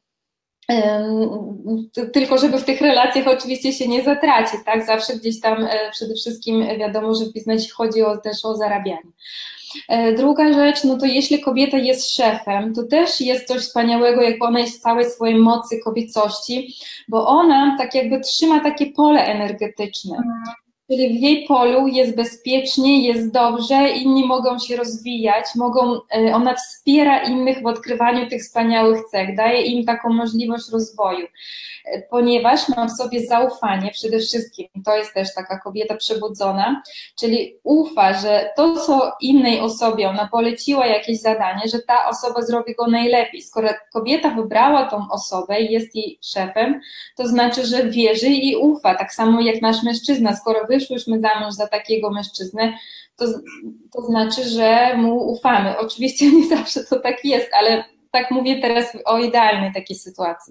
Tylko żeby w tych relacjach oczywiście się nie zatracić, tak? Zawsze gdzieś tam przede wszystkim wiadomo, że w biznesie chodzi też o zarabianie. Druga rzecz, no to jeśli kobieta jest szefem, to też jest coś wspaniałego, jak ona jest w całej swojej mocy kobiecości, bo ona tak jakby trzyma takie pole energetyczne. Czyli w jej polu jest bezpiecznie, jest dobrze, inni mogą się rozwijać, ona wspiera innych w odkrywaniu tych wspaniałych cech, daje im taką możliwość rozwoju, ponieważ ma w sobie zaufanie przede wszystkim, to jest też taka kobieta przebudzona, czyli ufa, że to, co innej osobie ona poleciła jakieś zadanie, że ta osoba zrobi go najlepiej. Skoro kobieta wybrała tą osobę i jest jej szefem, to znaczy, że wierzy i ufa, tak samo jak nasz mężczyzna, skoro wyszłyśmy za mąż za takiego mężczyznę, to znaczy, że mu ufamy. Oczywiście nie zawsze to tak jest, ale tak mówię teraz o idealnej takiej sytuacji.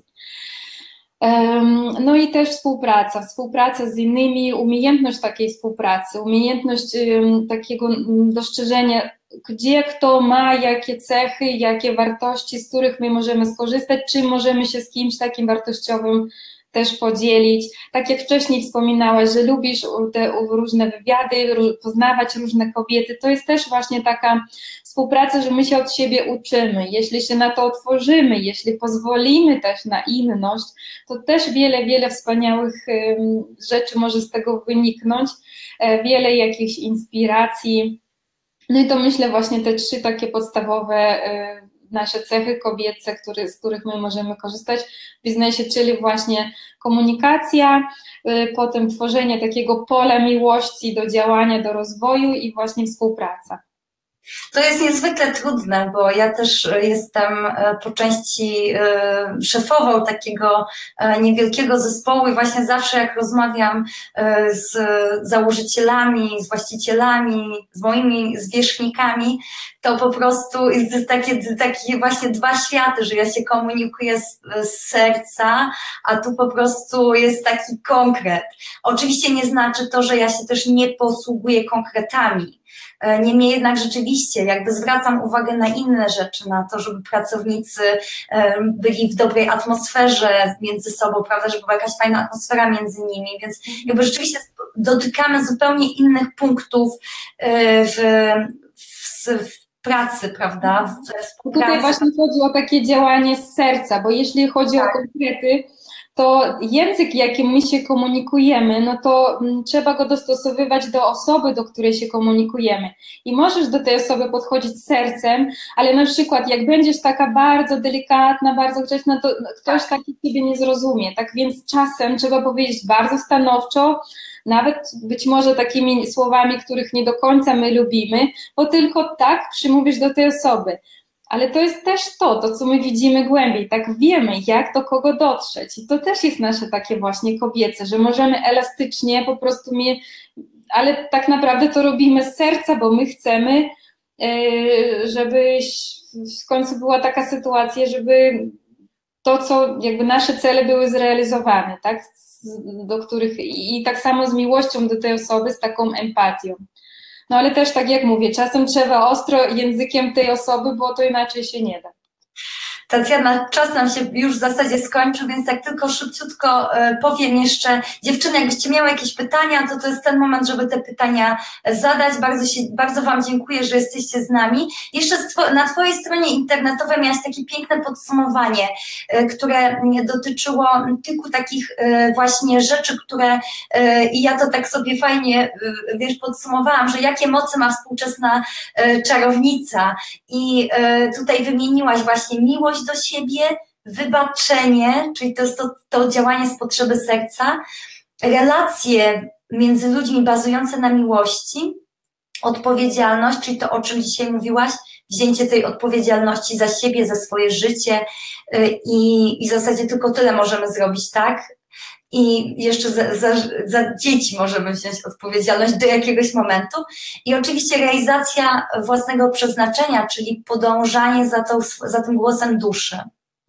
No i też współpraca z innymi, umiejętność takiej współpracy, umiejętność takiego dostrzeżenia, gdzie kto ma jakie cechy, jakie wartości, z których my możemy skorzystać, czy możemy się z kimś takim wartościowym też podzielić. Tak jak wcześniej wspominałaś, że lubisz te różne wywiady, poznawać różne kobiety, to jest też właśnie taka współpraca, że my się od siebie uczymy. Jeśli się na to otworzymy, jeśli pozwolimy też na inność, to też wiele wspaniałych rzeczy może z tego wyniknąć, wiele jakichś inspiracji. No i to myślę właśnie te 3 takie podstawowe nasze cechy kobiece, z których my możemy korzystać w biznesie, czyli właśnie komunikacja, potem tworzenie takiego pola miłości do działania, do rozwoju i właśnie współpraca.
To jest niezwykle trudne, bo ja też jestem po części szefową takiego niewielkiego zespołu i właśnie zawsze jak rozmawiam z założycielami, z właścicielami, z moimi zwierzchnikami, to po prostu jest takie właśnie 2 światy, że ja się komunikuję z serca, a tu po prostu jest taki konkret. Oczywiście nie znaczy to, że ja się też nie posługuję konkretami. Niemniej jednak rzeczywiście jakby zwracam uwagę na inne rzeczy, na to, żeby pracownicy byli w dobrej atmosferze między sobą, prawda, żeby była jakaś fajna atmosfera między nimi, więc jakby rzeczywiście dotykamy zupełnie innych punktów w pracy, prawda, w współpracy.
Tutaj właśnie chodzi o takie działanie z serca, bo jeśli chodzi o konkrety, to język, jakim my się komunikujemy, no to trzeba go dostosowywać do osoby, do której się komunikujemy. I możesz do tej osoby podchodzić sercem, ale na przykład jak będziesz taka bardzo delikatna, bardzo grzeczna, to ktoś taki ciebie nie zrozumie. Tak więc czasem trzeba powiedzieć bardzo stanowczo, nawet być może takimi słowami, których nie do końca my lubimy, bo tylko tak przymówisz do tej osoby. Ale to jest też to, co my widzimy głębiej, tak wiemy, jak do kogo dotrzeć. I to też jest nasze takie właśnie kobiece, że możemy elastycznie po prostu ale tak naprawdę to robimy z serca, bo my chcemy, żeby w końcu była taka sytuacja, żeby to, co jakby nasze cele były zrealizowane, tak? Do których i tak samo z miłością do tej osoby, z taką empatią. No ale też tak jak mówię, czasem trzeba ostro językiem tej osoby, bo to inaczej się nie da.
Tatiana, czas nam się już w zasadzie skończył, więc tak tylko szybciutko powiem jeszcze, dziewczyny, jakbyście miały jakieś pytania, to jest ten moment, żeby te pytania zadać. Bardzo Wam dziękuję, że jesteście z nami. Jeszcze na Twojej stronie internetowej miałaś takie piękne podsumowanie, które dotyczyło kilku takich właśnie rzeczy, które i ja to tak sobie fajnie, wiesz, podsumowałam, że jakie moce ma współczesna czarownica i tutaj wymieniłaś właśnie miłość do siebie, wybaczenie, czyli to jest to działanie z potrzeby serca, relacje między ludźmi bazujące na miłości, odpowiedzialność, czyli to, o czym dzisiaj mówiłaś, wzięcie tej odpowiedzialności za siebie, za swoje życie i w zasadzie tylko tyle możemy zrobić, tak? I jeszcze za dzieci możemy wziąć odpowiedzialność do jakiegoś momentu i oczywiście realizacja własnego przeznaczenia, czyli podążanie za tym głosem duszy.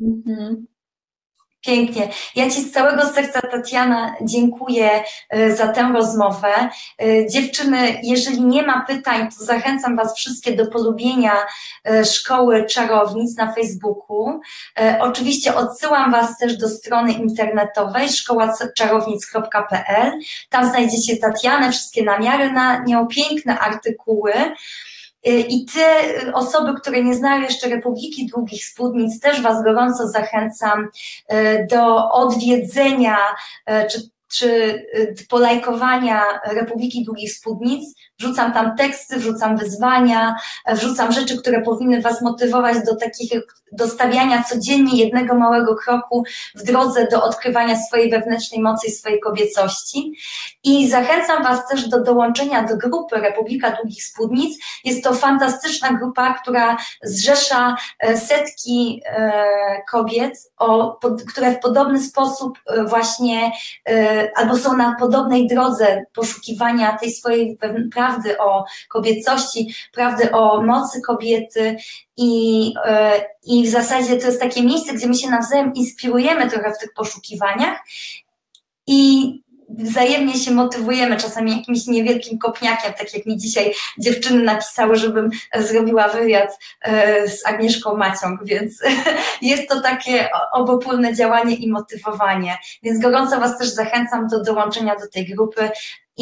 Pięknie. Ja Ci z całego serca, Tatiana, dziękuję za tę rozmowę. Dziewczyny, jeżeli nie ma pytań, to zachęcam Was wszystkie do polubienia Szkoły Czarownic na Facebooku. Oczywiście odsyłam Was też do strony internetowej szkołaczarownic.pl. Tam znajdziecie Tatianę, wszystkie namiary na nią, piękne artykuły. I te osoby, które nie znają jeszcze Republiki Długich Spódnic, też Was gorąco zachęcam do odwiedzenia czy polajkowania Republiki Długich Spódnic. Wrzucam tam teksty, wrzucam wyzwania, wrzucam rzeczy, które powinny Was motywować do stawiania codziennie jednego małego kroku w drodze do odkrywania swojej wewnętrznej mocy i swojej kobiecości. I zachęcam Was też do dołączenia do grupy Republika Długich Spódnic. Jest to fantastyczna grupa, która zrzesza setki kobiet, które w podobny sposób właśnie albo są na podobnej drodze poszukiwania tej swojej prawdy o kobiecości, prawdy o mocy kobiety i w zasadzie to jest takie miejsce, gdzie my się nawzajem inspirujemy trochę w tych poszukiwaniach i wzajemnie się motywujemy, czasami jakimś niewielkim kopniakiem, tak jak mi dzisiaj dziewczyny napisały, żebym zrobiła wywiad z Agnieszką Maciąg, więc jest to takie obopólne działanie i motywowanie, więc gorąco Was też zachęcam do dołączenia do tej grupy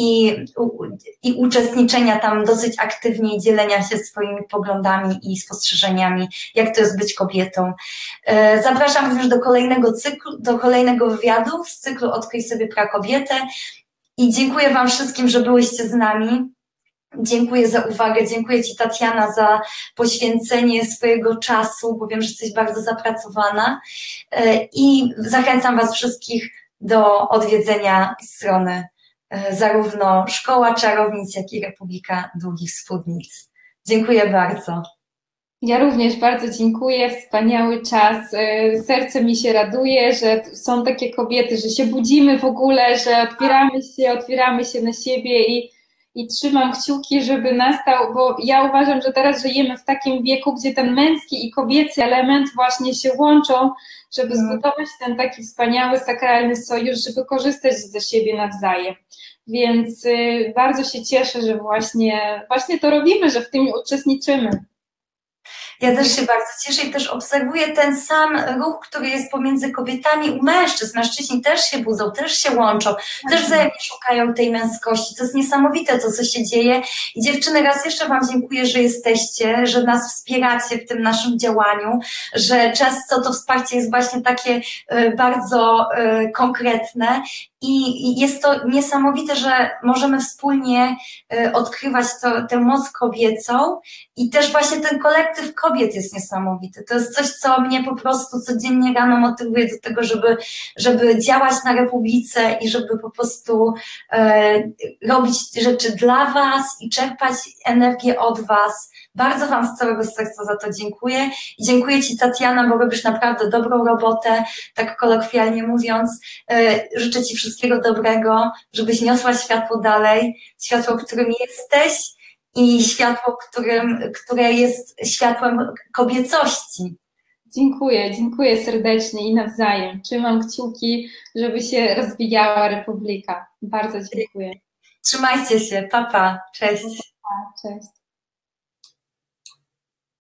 i uczestniczenia tam dosyć aktywnie i dzielenia się swoimi poglądami i spostrzeżeniami, jak to jest być kobietą. Zapraszam również do kolejnego cyklu, do kolejnego wywiadu z cyklu Odkryj sobie prakobietę i dziękuję Wam wszystkim, że byłyście z nami. Dziękuję za uwagę, dziękuję Ci, Tatiana, za poświęcenie swojego czasu, bo wiem, że jesteś bardzo zapracowana i zachęcam Was wszystkich do odwiedzenia strony zarówno Szkoła Czarownic, jak i Republika Długich Spódnic. Dziękuję bardzo.
Ja również bardzo dziękuję, wspaniały czas. Serce mi się raduje, że są takie kobiety, że się budzimy w ogóle, że otwieramy się na siebie i trzymam kciuki, żeby nastał, bo ja uważam, że teraz żyjemy w takim wieku, gdzie ten męski i kobiecy element właśnie się łączą, żeby zbudować ten taki wspaniały, sakralny sojusz, żeby korzystać ze siebie nawzajem. Więc bardzo się cieszę, że właśnie to robimy, że w tym uczestniczymy.
Ja też się bardzo cieszę i też obserwuję ten sam ruch, który jest pomiędzy kobietami u mężczyzn. Mężczyźni też się budzą, też się łączą, też wzajemnie szukają tej męskości. To jest niesamowite to, co się dzieje. I dziewczyny, raz jeszcze Wam dziękuję, że jesteście, że nas wspieracie w tym naszym działaniu, że często to wsparcie jest właśnie takie bardzo konkretne. I jest to niesamowite, że możemy wspólnie odkrywać tę moc kobiecą i też właśnie ten kolektyw kobiet jest niesamowity. To jest coś, co mnie po prostu codziennie rano motywuje do tego, żeby działać na Republice i żeby po prostu robić rzeczy dla Was i czerpać energię od Was. Bardzo Wam z całego serca za to dziękuję. I dziękuję Ci, Tatiana, bo robisz naprawdę dobrą robotę, tak kolokwialnie mówiąc. Życzę Ci wszystkiego dobrego, żebyś niosła światło dalej, światło, którym jesteś i światło, które jest światłem kobiecości.
Dziękuję serdecznie i nawzajem. Trzymam kciuki, żeby się rozwijała Republika. Bardzo dziękuję.
Trzymajcie się, pa, pa, cześć.
Cześć.